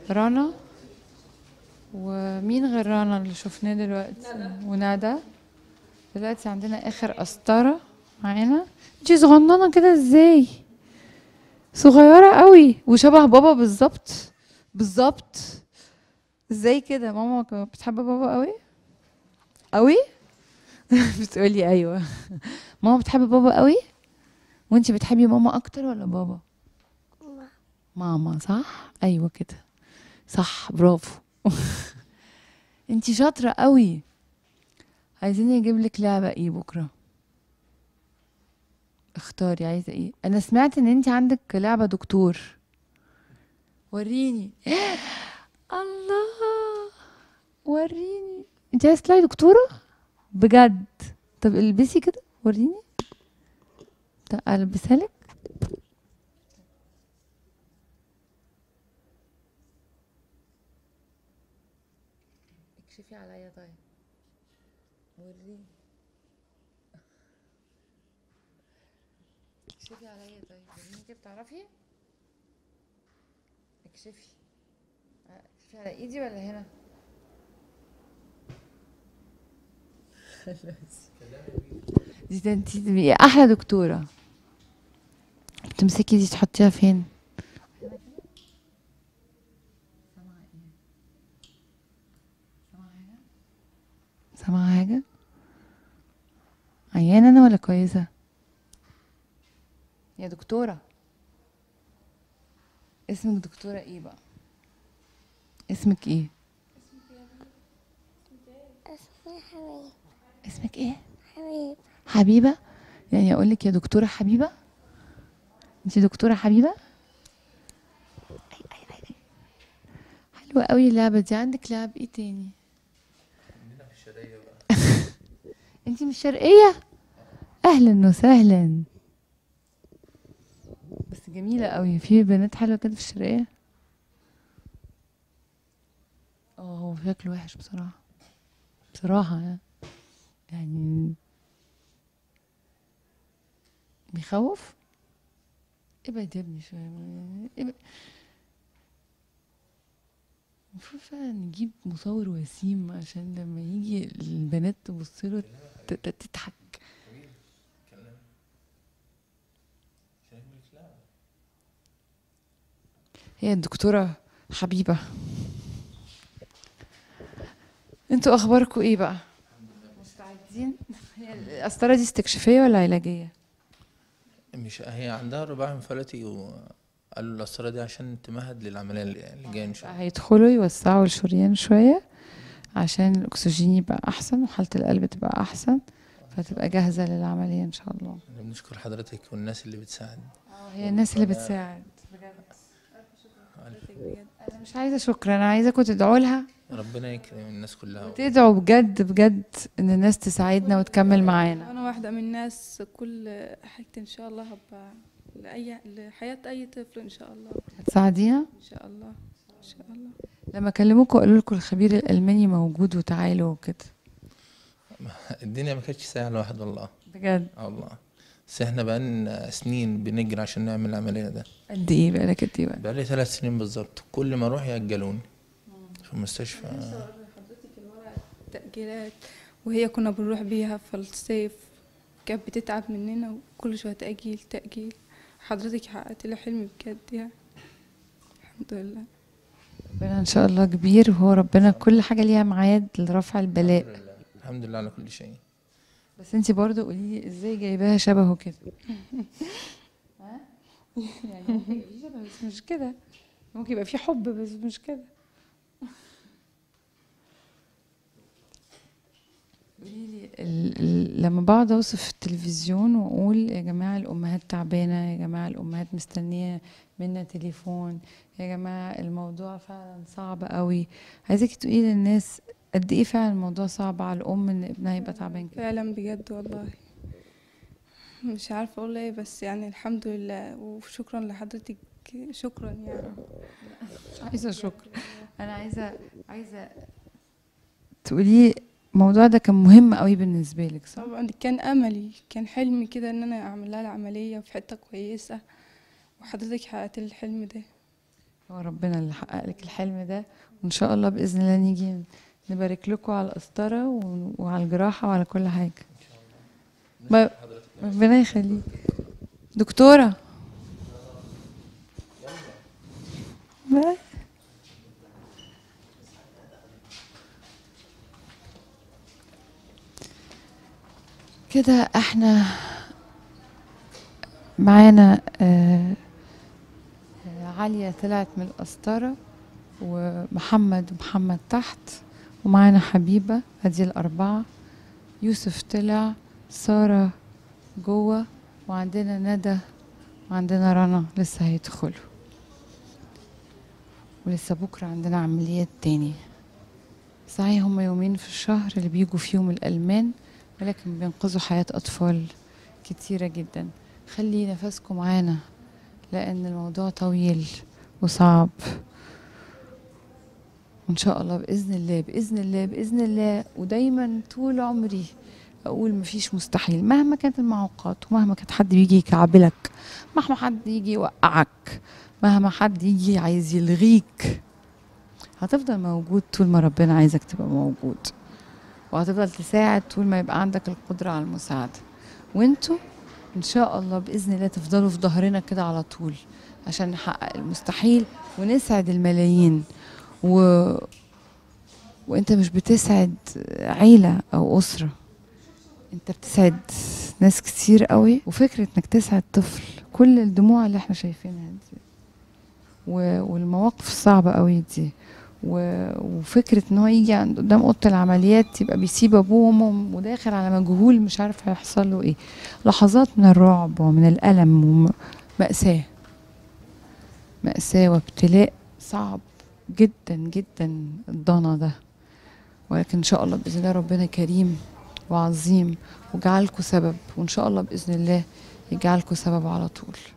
رنا. ومين غير رنا اللي شفناه دلوقتي؟ وندى. دلوقتي عندنا اخر قسطرة معانا. انتي صغننة كده ازاي؟ صغيرة قوي وشبه بابا بالظبط. بالظبط. ازاي كده؟ ماما كانت بتحب بابا قوي قوي. بتقولي ايوه. ماما بتحب بابا قوي. وانتي بتحبي ماما اكتر ولا بابا؟ ماما صح، ايوه كده. صح، برافو. انتي شاطرة قوي. عايزين نجيب لك لعبة ايه بكرة؟ اختاري عايزة ايه. انا سمعت ان انتي عندك لعبة دكتور. وريني. الله. وريني. انتي عايزة تطلعي دكتورة بجد؟ طب البسي كده وريني. طب البسها لك. اكشفي عليا طيب. وريني. اكشفي عليا طيب، وريني كده بتعرفي. اكشفي. اكشفي على ايدي ولا هنا؟ دي انتي تبقي احلى دكتورة. تمسكي دي تحطيها فين؟ سامعة حاجة؟ عيانة انا ولا كويسة؟ يا دكتورة، اسمك دكتورة ايه بقى؟ اسمك ايه؟ اسمي حبيب. اسمك ايه؟ حبيب. حبيبة. يعني اقول لك يا دكتورة حبيبة؟ انتي دكتورة حبيبة؟ حلوة قوي اللعبة دي. عندك لعب ايه تاني؟ عندنا في الشرقية بقى. انتي مش شرقية؟ اهلا وسهلا. بس جميلة قوي، في بنات حلوة كده في الشرقية. اه هو شكله وحش بصراحة. بصراحة يعني بيخوف. ابعد يا ابني شوية. المفروض فعلا نجيب مصور وسيم عشان لما يجي البنات تبص له تضحك. هي الدكتورة حبيبة. انتوا اخباركم ايه بقى؟ مستعدين؟ هي القسطرة دي استكشافية ولا علاجية؟ مش هي عندها رباعي انفلاتي، وقالوا القسطرة دي عشان تمهد للعملية اللي جاية ان شاء الله. هيدخلوا يوسعوا الشريان شوية عشان الأكسجين يبقى أحسن وحالة القلب تبقى أحسن، فتبقى جاهزة للعملية إن شاء الله. بنشكر حضرتك والناس اللي بتساعد. هي الناس اللي بتساعد بجد. أنا مش عايزة شكر، أنا عايزاكم تدعوا لها ربنا يكرم الناس كلها. وتدعوا بجد بجد إن الناس تساعدنا وتكمل معانا. أنا واحدة من الناس، كل حاجتي إن شاء الله هبقى لحياة أي طفل إن شاء الله. هتساعدينا إن شاء الله. إن شاء الله. لما كلموكوا قالوا لكم الخبير الألماني موجود وتعالوا وكده؟ الدنيا ما كانتش سهلة واحد والله. بجد؟ والله. بس احنا بقالنا سنين بنجري عشان نعمل العملية ده. قد إيه بقالك قد إيه بقى؟ بقالي 3 سنين بالظبط، كل ما اروح يأجلوني في المستشفى. حضرتك الورق تأجيلات، وهي كنا بنروح بيها في الصيف، كانت بتتعب مننا وكل شوية تأجيل تأجيل. حضرتك حققت لي حلمي بجد يعني. الحمد لله. ربنا إن شاء الله كبير، وهو ربنا كل حاجة ليها ميعاد لرفع البلاء. الحمد لله. الحمد لله على كل شيء. بس انتي برضو قولي ازاي جايباها شبهه كده؟ ها؟ يعني ممكن يبقى في شبه بس مش كده، ممكن يبقى في حب بس مش كده. قولي لي لما بقعد اوصف في التلفزيون واقول يا جماعه الامهات تعبانه، يا جماعه الامهات مستنيه منا تليفون، يا جماعه الموضوع فعلا صعب قوي، عايزاكي تقولي للناس قد ايه فعلا الموضوع صعب على الام ان ابنها يبقى تعبان كده. فعلا بجد والله مش عارفة اقول ايه، بس يعني الحمد لله وشكرا لحضرتك. شكرا يعني. مش عايزه شكر، انا عايزه تقولي الموضوع ده كان مهم قوي بالنسبه لك صح؟ طبعا كان املي، كان حلمي كده ان انا اعمل لها العملية في حتة كويسة، وحضرتك حققت لي الحلم ده. هو ربنا اللي حقق لك الحلم ده، وان شاء الله باذن الله نيجي نبارك لكم على القسطره وعلى الجراحه وعلى كل حاجه. ربنا يخليك دكتوره. كده احنا معانا عالية طلعت من القسطرة، ومحمد تحت، ومعانا حبيبة، ادي الأربعة. يوسف طلع، سارة جوه، وعندنا ندى، وعندنا رنا لسه هيدخلوا، ولسه بكرة عندنا عمليات تاني. صحيح هما يومين في الشهر اللي بيجوا فيهم الألمان، ولكن بينقذوا حياة أطفال كتيرة جدا. خلي نفسكم معانا لأن الموضوع طويل وصعب، وإن شاء الله بإذن الله بإذن الله بإذن الله. ودايما طول عمري أقول مفيش مستحيل مهما كانت المعوقات، ومهما كانت حد بيجي يكعبلك، مهما حد يجي يوقعك، مهما حد يجي عايز يلغيك، هتفضل موجود طول ما ربنا عايزك تبقى موجود، وهتفضل تساعد طول ما يبقى عندك القدرة على المساعدة. وانتوا ان شاء الله بإذن الله تفضلوا في ظهرنا كده على طول عشان نحقق المستحيل ونسعد الملايين. وانت مش بتسعد عيلة او اسرة، انت بتسعد ناس كتير قوي. وفكرة انك تسعد طفل، كل الدموع اللي احنا شايفينها دي والمواقف الصعبة قوي دي، وفكرة ان هو يجي عند قدام اوضه العمليات يبقى بيسيب ابوه وامه وداخل على مجهول مش عارف هيحصل له ايه. لحظات من الرعب ومن الالم ومأساة، مأساة وابتلاء صعب جدا جدا الضنا ده. ولكن ان شاء الله باذن الله ربنا كريم وعظيم وجعلكم سبب، وان شاء الله باذن الله يجعلكم سبب على طول.